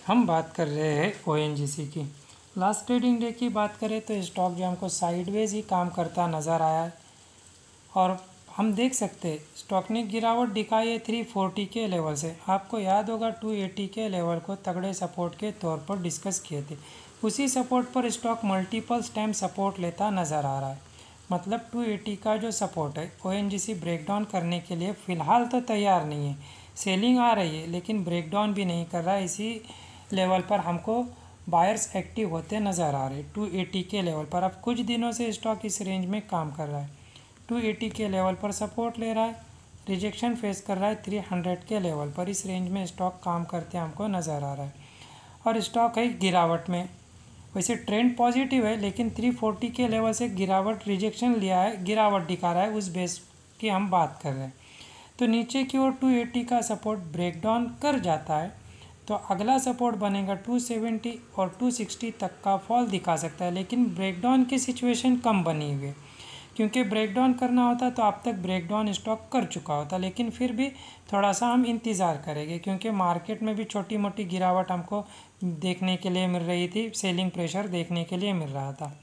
हम बात कर रहे हैं ONGC की। लास्ट ट्रेडिंग डे की बात करें तो स्टॉक जो हमको साइडवेज ही काम करता नज़र आया है और हम देख सकते हैं स्टॉक ने गिरावट दिखाई है 340 के लेवल से। आपको याद होगा 280 के लेवल को तगड़े सपोर्ट के तौर पर डिस्कस किए थे। उसी सपोर्ट पर स्टॉक मल्टीपल टाइम सपोर्ट लेता नज़र आ रहा है। मतलब 280 का जो सपोर्ट है ONGC ब्रेकडाउन करने के लिए फ़िलहाल तो तैयार नहीं है। सेलिंग आ रही है लेकिन ब्रेकडाउन भी नहीं कर रहा है। इसी लेवल पर हमको बायर्स एक्टिव होते नज़र आ रहे हैं 280 के लेवल पर। अब कुछ दिनों से स्टॉक इस रेंज में काम कर रहा है। 280 के लेवल पर सपोर्ट ले रहा है, रिजेक्शन फेस कर रहा है 300 के लेवल पर। इस रेंज में स्टॉक काम करते हमको नज़र आ रहा है और स्टॉक है गिरावट में। वैसे ट्रेंड पॉजिटिव है लेकिन 340 के लेवल से गिरावट रिजेक्शन लिया है, गिरावट दिखा रहा है, उस बेस की हम बात कर रहे हैं। तो नीचे की ओर 280 का सपोर्ट ब्रेकडाउन कर जाता है तो अगला सपोर्ट बनेगा 270 और 260 तक का फॉल दिखा सकता है। लेकिन ब्रेकडाउन की सिचुएशन कम बनी हुई है, क्योंकि ब्रेकडाउन करना होता तो अब तक ब्रेकडाउन स्टॉक कर चुका होता। लेकिन फिर भी थोड़ा सा हम इंतज़ार करेंगे क्योंकि मार्केट में भी छोटी मोटी गिरावट हमको देखने के लिए मिल रही थी, सेलिंग प्रेशर देखने के लिए मिल रहा था।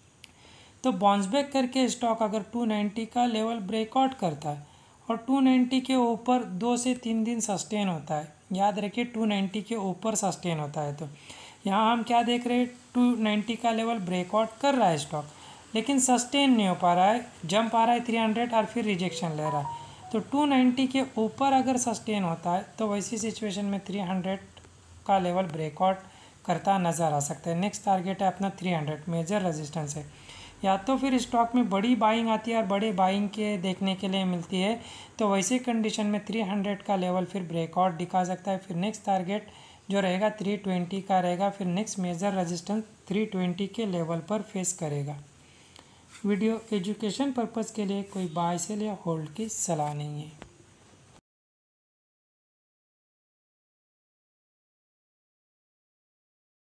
तो बाउंस बैक करके स्टॉक अगर 290 का लेवल ब्रेकआउट करता है और 290 के ऊपर 2 से 3 दिन सस्टेन होता है, याद रखिए 290 के ऊपर सस्टेन होता है। तो यहाँ हम क्या देख रहे हैं, 290 का लेवल ब्रेकआउट कर रहा है स्टॉक लेकिन सस्टेन नहीं हो पा रहा है, जंप आ रहा है 300 और फिर रिजेक्शन ले रहा है। तो 290 के ऊपर अगर सस्टेन होता है तो वैसी सिचुएशन में 300 का लेवल ब्रेकआउट करता नज़र आ सकता है। नेक्स्ट टारगेट है अपना 300, मेजर रेजिस्टेंस है। या तो फिर स्टॉक में बड़ी बाइंग आती है और बड़े बाइंग के देखने के लिए मिलती है तो वैसे कंडीशन में 300 का लेवल फिर ब्रेकआउट दिखा सकता है। फिर नेक्स्ट टारगेट जो रहेगा 320 का रहेगा। फिर नेक्स्ट मेजर रेजिस्टेंस 320 के लेवल पर फेस करेगा। वीडियो एजुकेशन पर्पज़ के लिए कोई बाय सेल या होल्ड की सलाह नहीं है।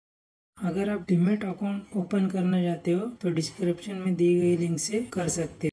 अगर आप डीमैट अकाउंट ओपन करना चाहते हो तो डिस्क्रिप्शन में दी गई लिंक से कर सकते हो।